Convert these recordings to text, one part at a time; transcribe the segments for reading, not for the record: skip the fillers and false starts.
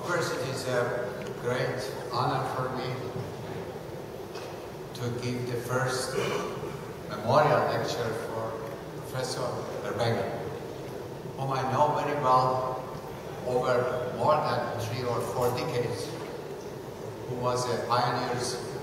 First, it is a great honor for me to give the first memorial lecture for Professor Erbegi, whom I know very well over more than 3 or 4 decades, who was a pioneer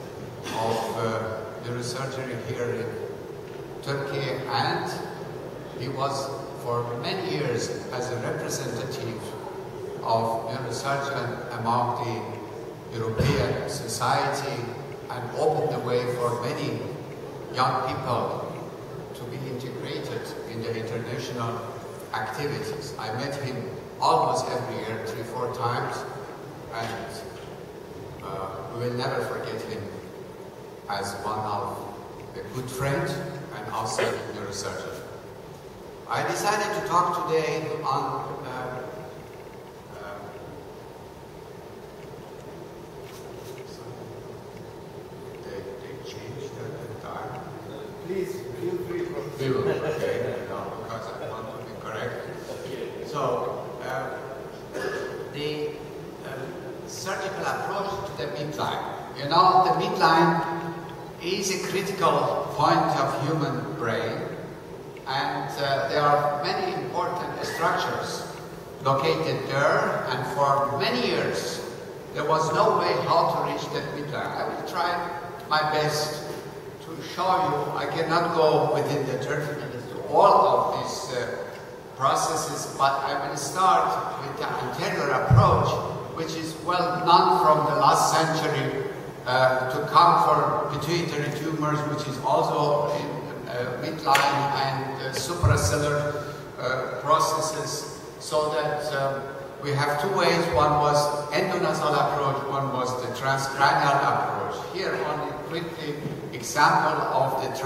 of neurosurgery here in Turkey, and he was for many years as a representative of neurosurgeon among the European society and opened the way for many young people to be integrated in the international activities. I met him almost every year, 3-4 times, and we will never forget him as one of a good friend and also a neurosurgeon. I decided to talk today on they changed the time. Please feel free to We will, okay, no, because I want to be correct. So, the surgical approach to the midline. You know, the midline is a critical point of human brain, and there are many important structures located there, and for many years there was no way how to reach that midline. I will try my best to show you. I cannot go within the 30 minutes to all of these processes, but I will start with the anterior approach, which is well known from the last century to come for pituitary tumors, which is also in midline and suprasellar processes, so that we have 2 ways. One was endonasal approach, one was the transcranial approach. Here only quickly example of the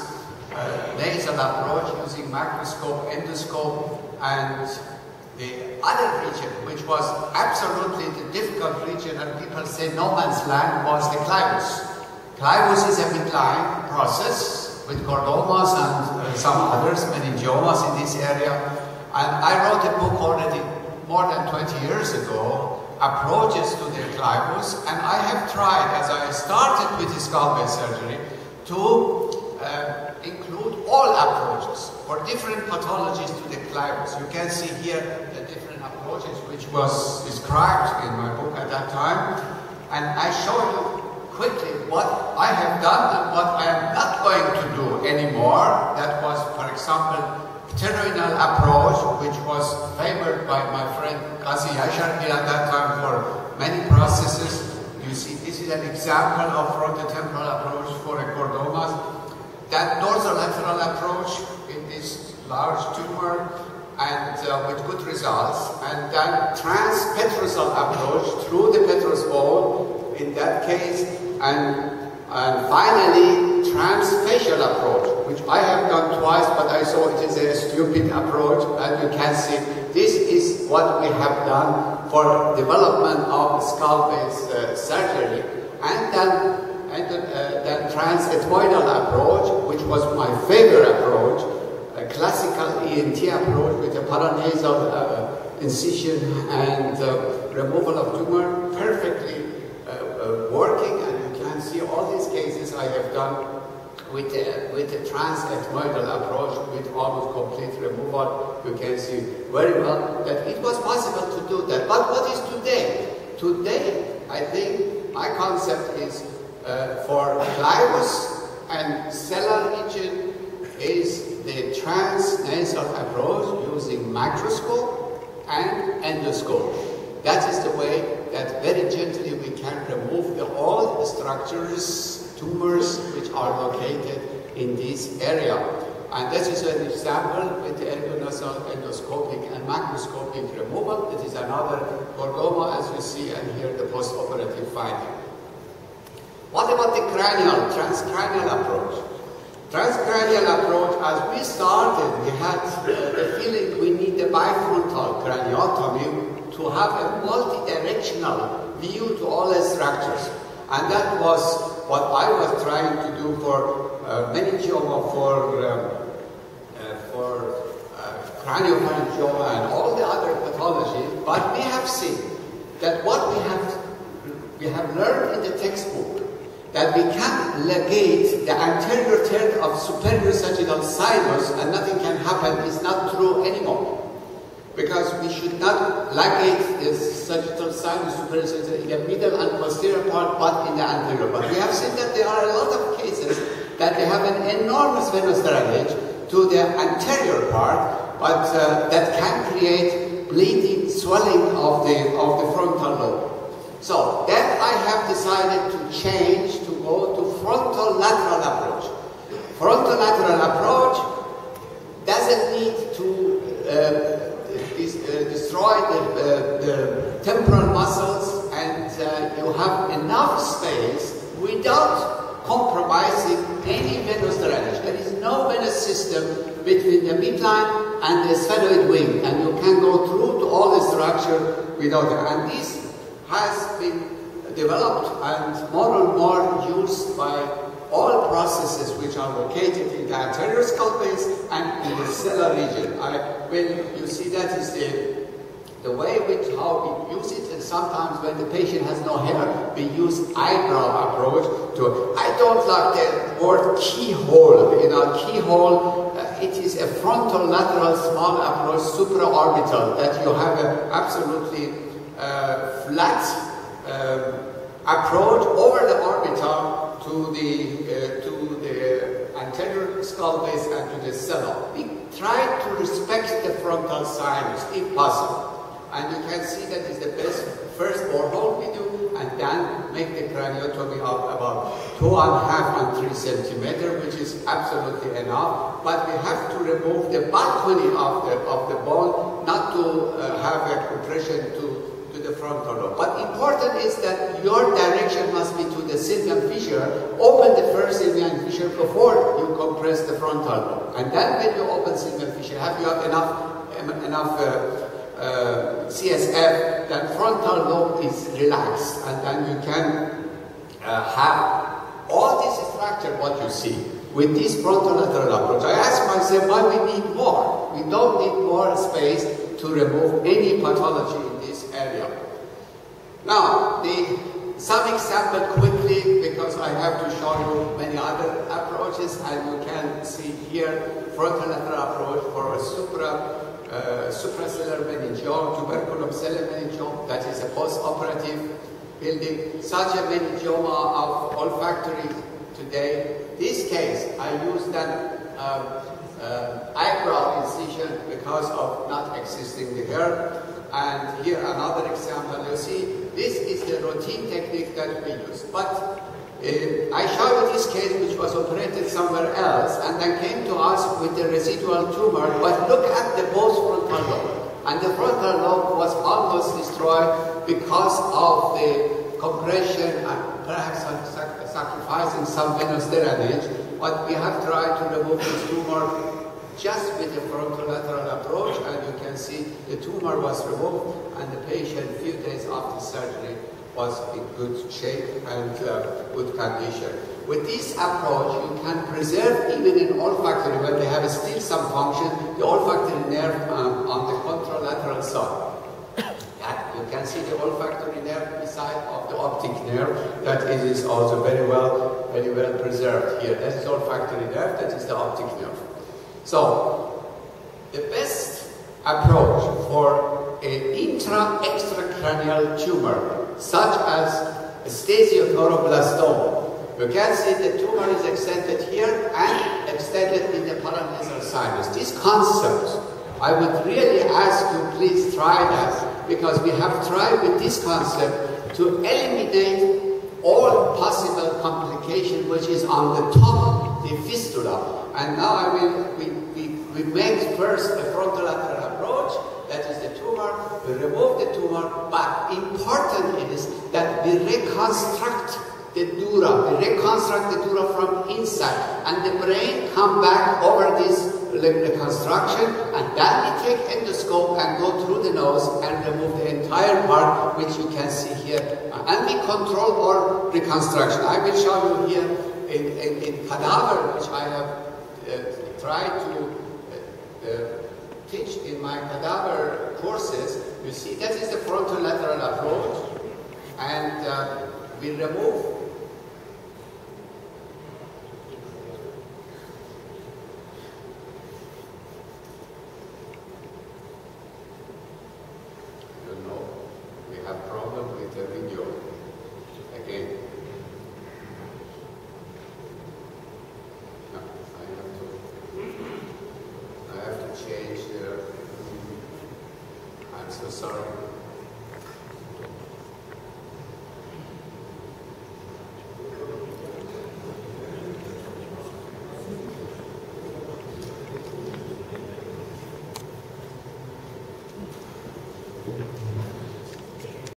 transnasal approach using microscope, endoscope, and the other region, which was absolutely the difficult region, and people say no man's land, was the clivus. Clivus is a midline process with chordomas and some others, meningiomas in this area. And I wrote a book already more than 20 years ago, Approaches to the Clivus, and I have tried, as I started with the skull-base surgery, to include all approaches for different pathologies to the clivus. You can see here the different approaches which was described in my book at that time, and I show you quickly what I have done and what I am not going to do anymore. That was, for example, pteryginal approach, which was favored by my friend Qazi Yashar at that time for many processes. You see, this is an example of frontotemporal approach for a chordomas. That dorsolateral approach in this large tumor, and with good results. And then transpetrosal approach through the petrous bone in that case, and finally transfacial approach, which I have done twice, but I saw it is a stupid approach, and you can see this is what we have done for development of skull-base surgery. And then transethmoidal approach, which was my favorite approach, a classical ENT approach with a paranasal incision and removal of tumor, perfectly working. And you can see all these cases I have done with the transethmoidal approach with almost complete removal. You can see very well that it was possible to do that. But what is today? Today, I think my concept is for clivus and sellar region is the transnasal approach using microscope and endoscope. That is the way that very gently we can remove all the structures, tumors which are located in this area. And this is an example with the endonasal, endoscopic and macroscopic removal. It is another chordoma, as you see, and here the post-operative finding. What about the cranial, transcranial approach? Transcranial approach, as we started, we had the feeling we need a bifrontal craniotomy to have a multi-directional view to all the structures. And that was what I was trying to do for meningioma, for craniopharyngioma and all the other pathologies. But we have seen that what we have learned in the textbook, that we can ligate the anterior third of superior sagittal sinus and nothing can happen, is not true anymore. Because we should not ligate the sagittal sinus, superior sagittal, in the middle and posterior part, but in the anterior part. We have seen that there are a lot of cases that they have an enormous venous drainage to the anterior part, but that can create bleeding, swelling of the frontal lobe. So then I have decided to change to go to frontal lateral approach. Frontal lateral approach doesn't need to destroy the temporal muscles, and you have enough space without compromising any venous drainage. There is no venous system between the midline and the sphenoid wing, and you can go through to all the structure without it. And this has been developed and more used by all processes which are located in the anterior skull base and in the stellar region. You see that is the way which how we use it, and sometimes when the patient has no hair, we use eyebrow approach to. I don't like the word keyhole. You know, keyhole. It is a frontal lateral small approach, supraorbital, that you have an absolutely flat approach over the orbital to the anterior skull base and to the stellum. We try to respect the frontal sinus if possible. And you can see that is the best first borehole we do, and then make the craniotomy of about 2.5 and 3 centimeters, which is absolutely enough. But we have to remove the balcony of the bone, not to have a compression to the frontal lobe. But important is that your direction must be to the sylvian fissure. Open the first sylvian fissure before you compress the frontal lobe. And then when you open sylvian fissure, you have enough CSF, then frontal lobe is relaxed, and then you can have all this structure what you see with this frontal lateral approach. I ask myself why we need more. We don't need more space to remove any pathology in this area. Now, some example quickly, because I have to show you many other approaches, and you can see here frontal lateral approach for a suprasellar meningioma, tuberculum cellular meningioma, that is a post-operative building, such a meningioma of olfactory today. This case, I use that eyebrow incision because of not existing the hair. And here another example, you see, this is the routine technique that we use. But I showed you this case which was operated somewhere else and then came to us with the residual tumor, but look at the both frontal lobe. And the frontal lobe was almost destroyed because of the compression and perhaps sacrificing some venous drainage. But we have tried to remove this tumor just with the frontal lateral approach, and you can see the tumor was removed and the patient a few days after surgery was in good shape and good condition. With this approach, you can preserve even in olfactory, when they have still some function, the olfactory nerve on the contralateral side. You can see the olfactory nerve beside of the optic nerve, that it is also very well preserved here. That is olfactory nerve, that is the optic nerve. So, the best approach for an intra-extracranial tumor, such as esthesioneuroblastoma, you can see the tumor is extended here and extended in the paranasal sinus. This concept, I would really ask you please try that, because we have tried with this concept to eliminate all possible complication which is on the top, the fistula. And now we make first a frontolateral approach, that is the tumor, we remove the tumor, but important is that we reconstruct the dura, we reconstruct the dura from inside, and the brain come back over this reconstruction, and then we take endoscope and go through the nose and remove the entire part, which you can see here, and we control our reconstruction. I will show you here in cadaver, which I have tried to teach in my cadaver courses, you see that is the frontolateral approach, and we remove sorry.